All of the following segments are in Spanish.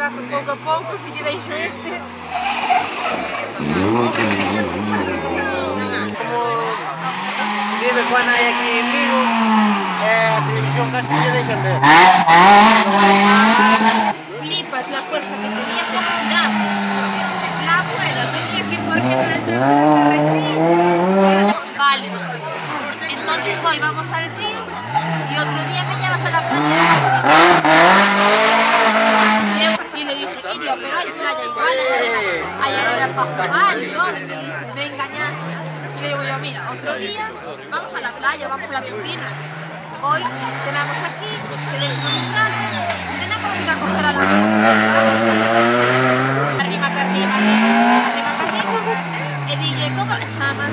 paso pouco a pouco, si lle deixo este. Como vive coa nai aquí en Vigo, a televisión casi que lle deixan ver. Flipas la fuerza que tenía como girar. La abuela tenía que ir por ejemplo dentro del río. Vale, entonces hoy vamos al río y otro día me llevas a la playa. Y le dije, Iria, pero hay playa igual, allá era para jugar y todo. Me engañaste. Y le digo yo, mira, otro día vamos a la playa, vamos a la piscina. Hoy cenamos aquí, tenemos un plato y tenemos que ir a coger a la arriba, y dije, ¿cómo le llamas?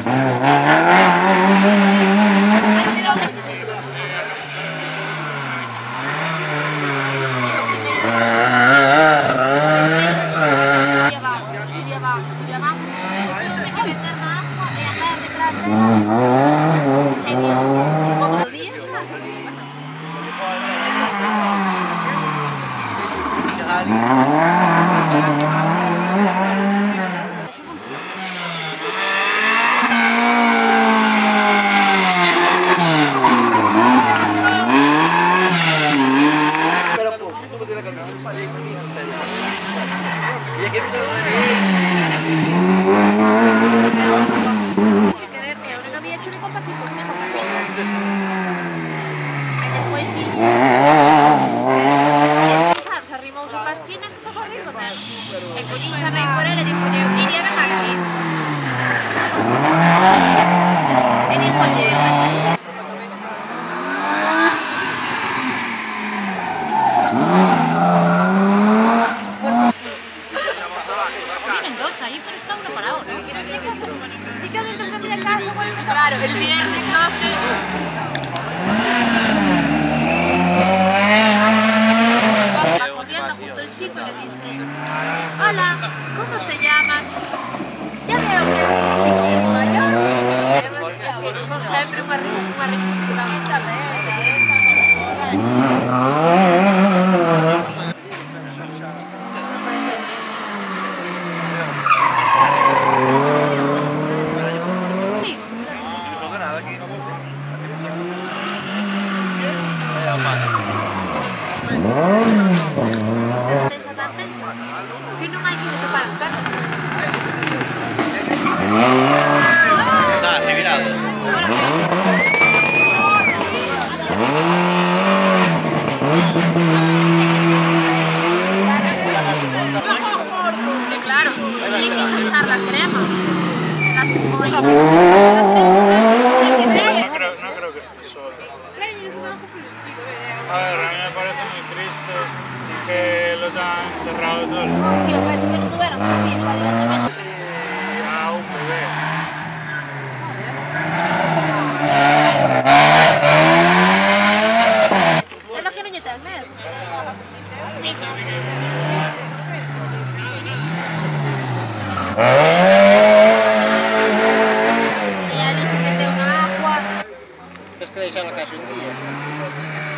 Claro, el viernes 12. Va corriendo junto al chico y le dice: hola, ¿cómo te llamas? Ya veo que eres un chico muy mayor. Son siempre una ridiculamente que non hai que separar as pernas. Está acelerado. Claro, le quiso echar la crema. No creo que esté solo. A ver, a mí me parece muy triste que lo tengan encerrado todo el mundo. Tío, parece que no tuvieran un piso ahí donde ves. A un bebé. Es lo que no lle ten medo. E ali se meteu na agua. Tens que deixar a casa un día.